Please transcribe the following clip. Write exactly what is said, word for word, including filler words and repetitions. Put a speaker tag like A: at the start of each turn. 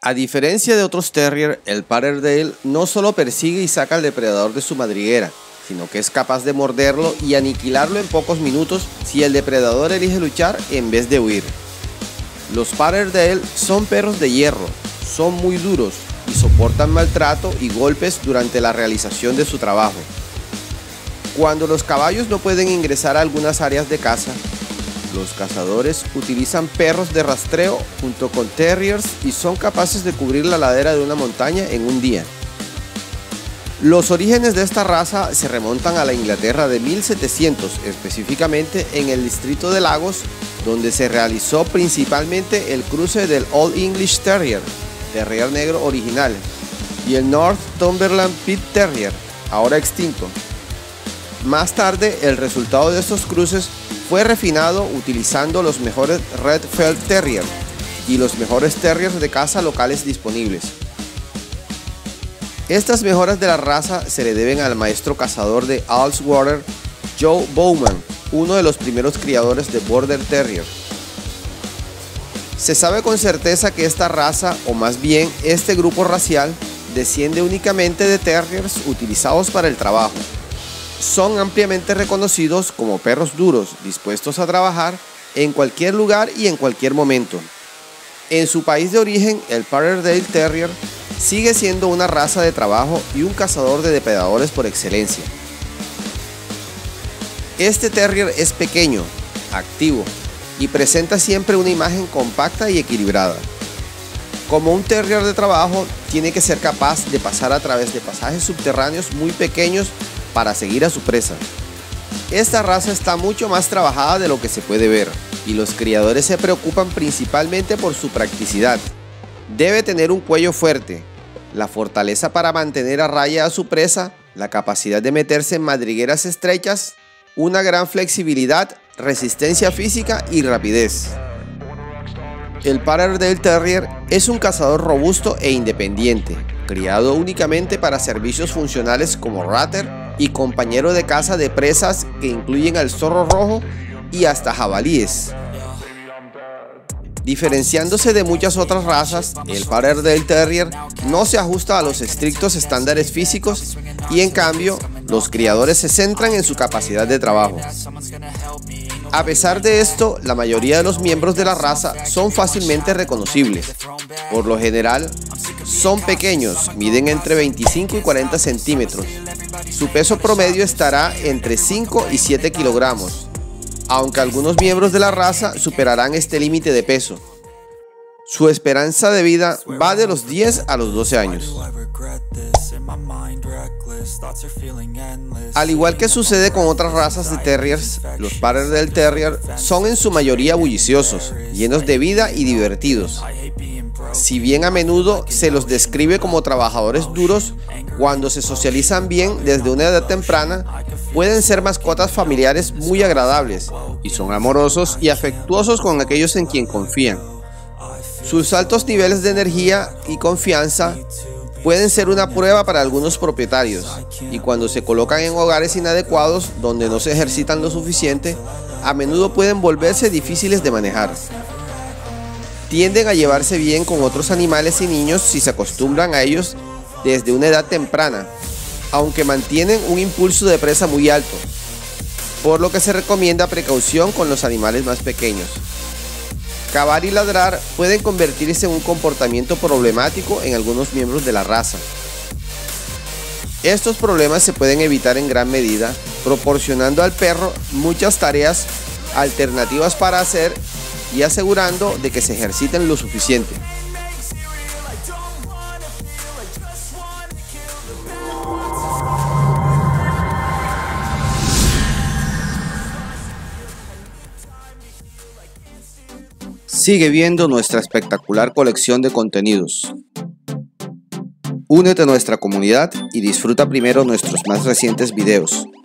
A: A diferencia de otros terrier, el Patterdale no solo persigue y saca al depredador de su madriguera, sino que es capaz de morderlo y aniquilarlo en pocos minutos si el depredador elige luchar en vez de huir. Los Patterdale son perros de hierro, son muy duros y soportan maltrato y golpes durante la realización de su trabajo. Cuando los caballos no pueden ingresar a algunas áreas de caza, los cazadores utilizan perros de rastreo junto con terriers y son capaces de cubrir la ladera de una montaña en un día. Los orígenes de esta raza se remontan a la Inglaterra de mil setecientos, específicamente en el distrito de Lagos, donde se realizó principalmente el cruce del Old English Terrier, Terrier negro original, y el Northumberland Pit Terrier, ahora extinto. Más tarde, el resultado de estos cruces fue refinado utilizando los mejores Red Felt Terrier y los mejores terriers de caza locales disponibles. Estas mejoras de la raza se le deben al maestro cazador de Ullswater, Joe Bowman, uno de los primeros criadores de Border Terrier. Se sabe con certeza que esta raza, o más bien este grupo racial, desciende únicamente de terriers utilizados para el trabajo. Son ampliamente reconocidos como perros duros, dispuestos a trabajar en cualquier lugar y en cualquier momento. En su país de origen, el Patterdale Terrier sigue siendo una raza de trabajo y un cazador de depredadores por excelencia. Este terrier es pequeño, activo y presenta siempre una imagen compacta y equilibrada. Como un terrier de trabajo, tiene que ser capaz de pasar a través de pasajes subterráneos muy pequeños para seguir a su presa. Esta raza está mucho más trabajada de lo que se puede ver, y los criadores se preocupan principalmente por su practicidad. Debe tener un cuello fuerte, la fortaleza para mantener a raya a su presa, la capacidad de meterse en madrigueras estrechas, una gran flexibilidad, resistencia física y rapidez. El Patterdale Terrier es un cazador robusto e independiente, criado únicamente para servicios funcionales como ratter y compañero de caza de presas que incluyen al zorro rojo y hasta jabalíes. Diferenciándose de muchas otras razas, el Patterdale Terrier no se ajusta a los estrictos estándares físicos y en cambio, los criadores se centran en su capacidad de trabajo. A pesar de esto, la mayoría de los miembros de la raza son fácilmente reconocibles. Por lo general, son pequeños, miden entre veinticinco y cuarenta centímetros. Su peso promedio estará entre cinco y siete kilogramos, aunque algunos miembros de la raza superarán este límite de peso. Su esperanza de vida va de los diez a los doce años. Al igual que sucede con otras razas de terriers, los Patterdale Terrier son en su mayoría bulliciosos, llenos de vida y divertidos. Si bien a menudo se los describe como trabajadores duros, cuando se socializan bien desde una edad temprana, pueden ser mascotas familiares muy agradables y son amorosos y afectuosos con aquellos en quien confían. Sus altos niveles de energía y confianza pueden ser una prueba para algunos propietarios, y cuando se colocan en hogares inadecuados donde no se ejercitan lo suficiente, a menudo pueden volverse difíciles de manejar. Tienden a llevarse bien con otros animales y niños si se acostumbran a ellos desde una edad temprana, aunque mantienen un impulso de presa muy alto, por lo que se recomienda precaución con los animales más pequeños. Cavar y ladrar pueden convertirse en un comportamiento problemático en algunos miembros de la raza. Estos problemas se pueden evitar en gran medida proporcionando al perro muchas tareas alternativas para hacer y asegurando de que se ejerciten lo suficiente. Sigue viendo nuestra espectacular colección de contenidos. Únete a nuestra comunidad y disfruta primero nuestros más recientes videos.